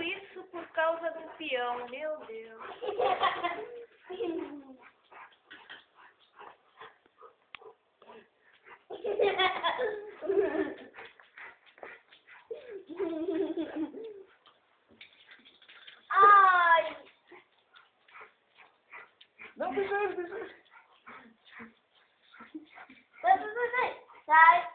tudo isso por causa do peão, meu Deus. Ai! Não, deixa. Vai.